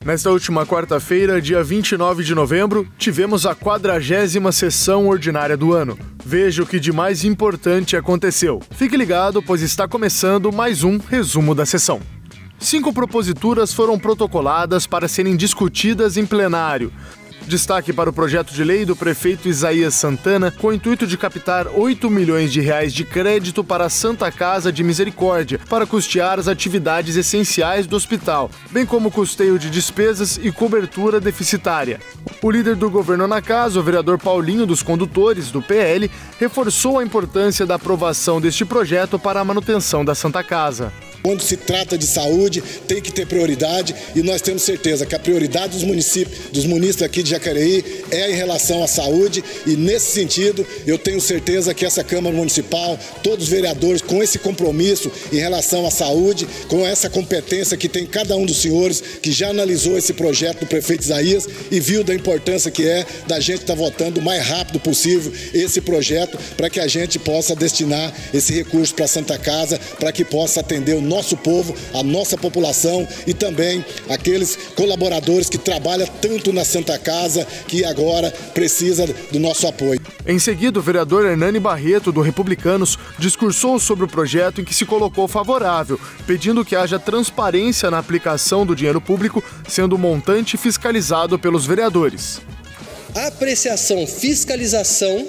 Nesta última quarta-feira, dia 29 de novembro, tivemos a 40ª sessão ordinária do ano. Veja o que de mais importante aconteceu. Fique ligado, pois está começando mais um resumo da sessão. 5 proposituras foram protocoladas para serem discutidas em plenário. Destaque para o projeto de lei do prefeito Isaías Santana, com o intuito de captar R$8 milhões de crédito para a Santa Casa de Misericórdia, para custear as atividades essenciais do hospital, bem como custeio de despesas e cobertura deficitária. O líder do governo na casa, o vereador Paulinho dos Condutores, do PL, reforçou a importância da aprovação deste projeto para a manutenção da Santa Casa. Quando se trata de saúde, tem que ter prioridade e nós temos certeza que a prioridade dos munícipes aqui de Jacareí é em relação à saúde e, nesse sentido, eu tenho certeza que essa Câmara Municipal, todos os vereadores com esse compromisso em relação à saúde, com essa competência que tem cada um dos senhores que já analisou esse projeto do prefeito Isaías e viu da importância que é da gente estar votando o mais rápido possível esse projeto para que a gente possa destinar esse recurso para a Santa Casa, para que possa atender o nosso povo, a nossa população e também aqueles colaboradores que trabalham tanto na Santa Casa que agora precisa do nosso apoio. Em seguida, o vereador Hernani Barreto, do Republicanos, discursou sobre o projeto em que se colocou favorável, pedindo que haja transparência na aplicação do dinheiro público, sendo o montante fiscalizado pelos vereadores. Apreciação, fiscalização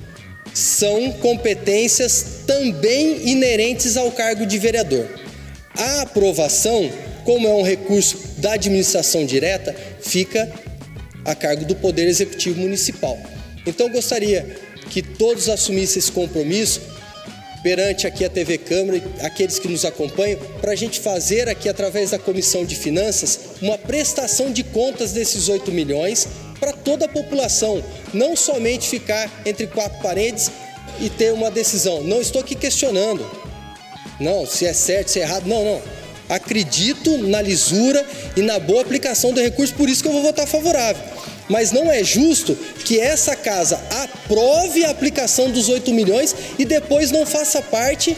são competências também inerentes ao cargo de vereador. A aprovação, como é um recurso da administração direta, fica a cargo do Poder Executivo Municipal. Então, gostaria que todos assumissem esse compromisso perante aqui a TV Câmara e aqueles que nos acompanham, para a gente fazer aqui, através da Comissão de Finanças, uma prestação de contas desses 8 milhões para toda a população, não somente ficar entre 4 paredes e ter uma decisão. Não estou aqui questionando. Não, se é certo, se é errado, não. Acredito na lisura e na boa aplicação do recurso, por isso que eu vou votar favorável. Mas não é justo que essa casa aprove a aplicação dos 8 milhões e depois não faça parte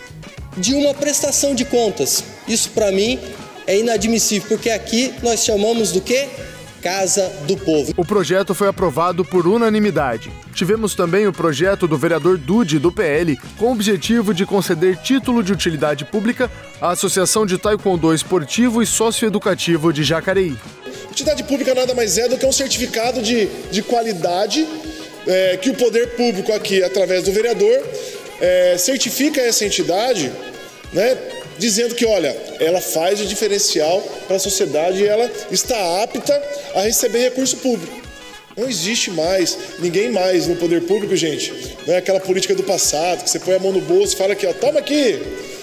de uma prestação de contas. Isso, para mim, é inadmissível, porque aqui nós chamamos do quê? Casa do Povo. O projeto foi aprovado por unanimidade. Tivemos também o projeto do vereador Dude, do PL, com o objetivo de conceder título de utilidade pública à Associação de Taekwondo Esportivo e Socioeducativo de Jacareí. Utilidade pública nada mais é do que um certificado de qualidade que o poder público aqui, através do vereador, certifica essa entidade, né? Dizendo que, olha, ela faz o diferencial para a sociedade e ela está apta a receber recurso público. Não existe mais, ninguém mais no poder público, gente. Não é aquela política do passado, que você põe a mão no bolso e fala aqui, ó, toma aqui,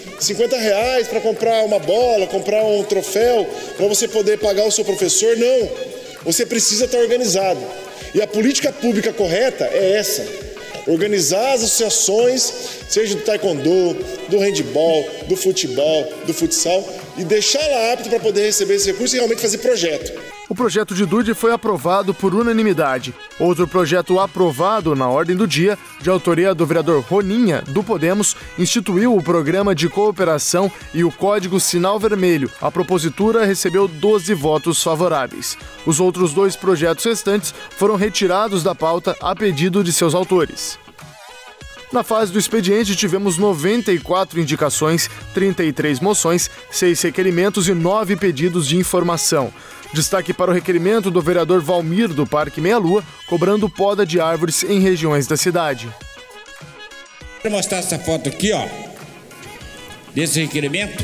R$50 para comprar uma bola, comprar um troféu, para você poder pagar o seu professor. Não, você precisa estar organizado. E a política pública correta é essa. Organizar as associações, seja do taekwondo, do handebol, do futebol, do futsal, e deixá-la apta para poder receber esse recurso e realmente fazer projeto. O projeto de Dude foi aprovado por unanimidade. Outro projeto aprovado na ordem do dia, de autoria do vereador Roninha, do Podemos, instituiu o Programa de Cooperação e o Código Sinal Vermelho. A propositura recebeu 12 votos favoráveis. Os outros 2 projetos restantes foram retirados da pauta a pedido de seus autores. Na fase do expediente, tivemos 94 indicações, 33 moções, 6 requerimentos e 9 pedidos de informação. Destaque para o requerimento do vereador Valmir, do Parque Meia Lua, cobrando poda de árvores em regiões da cidade. Vou mostrar essa foto aqui, ó, desse requerimento.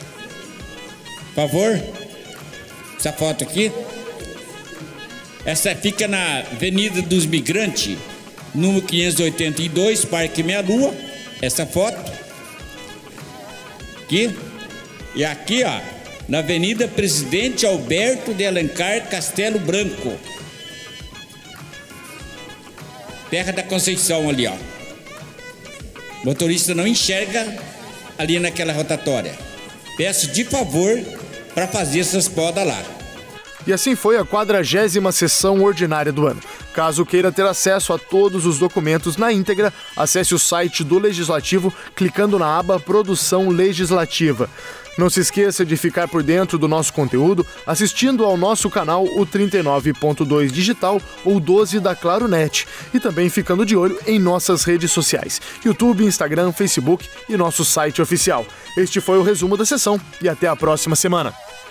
Por favor, essa foto aqui. Essa fica na Avenida dos Migrantes, número 582, Parque Meia Lua. Essa foto aqui. E aqui, ó, na Avenida Presidente Alberto de Alencar Castelo Branco, Terra da Conceição ali, ó. O motorista não enxerga ali naquela rotatória. Peço de favor para fazer essas podas lá. E assim foi a 40ª sessão ordinária do ano. Caso queira ter acesso a todos os documentos na íntegra, acesse o site do Legislativo clicando na aba Produção Legislativa. Não se esqueça de ficar por dentro do nosso conteúdo assistindo ao nosso canal, o 39.2 Digital ou 12 da Claro Net, e também ficando de olho em nossas redes sociais, YouTube, Instagram, Facebook e nosso site oficial. Este foi o resumo da sessão e até a próxima semana.